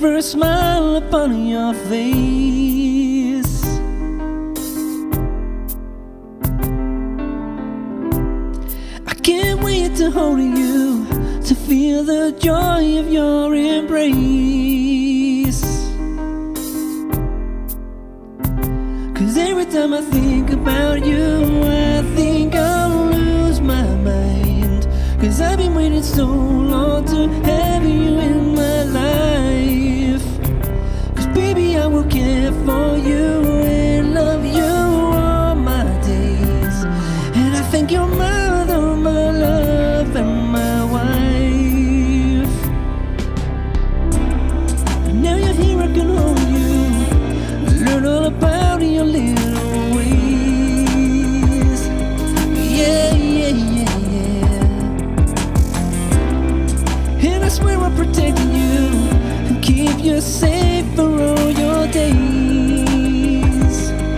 first smile upon your face. I can't wait to hold you, to feel the joy of your embrace. 'Cause every time I think about you, I think I'll lose my mind. 'Cause I've been waiting so long to have you in my life. 'Cause baby, I will care for you and love you all my days. And I thank your mother, my love, and my wife. And now you're here, I can hold you, learn all about your little ways. Yeah, yeah, yeah, yeah. And I swear I'll protect you and keep you safe for all your days.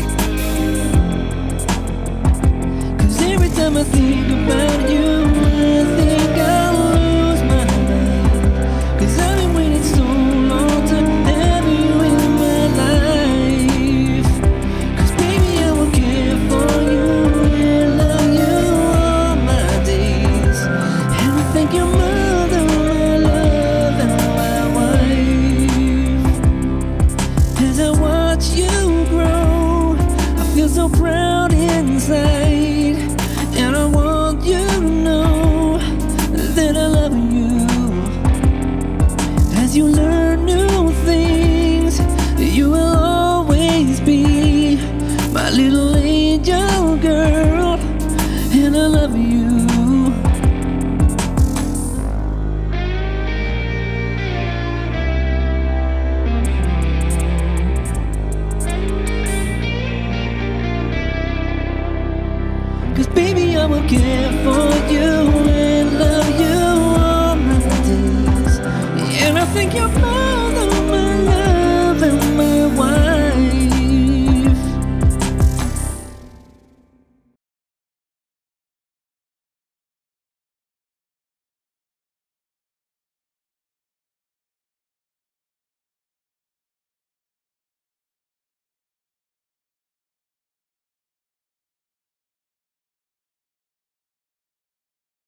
'Cause every time I think about you, I think I'll lose my mind. 'Cause I've been waiting so long to have you in my life. 'Cause baby, I will care for you and love you all my days. And I thank your mother, my love, and my wife. As I watch you grow, I feel so proud inside. And I want you to know that I love you. As you learn new things, you will always be my little angel girl. And I love you. Cause baby, I will care for you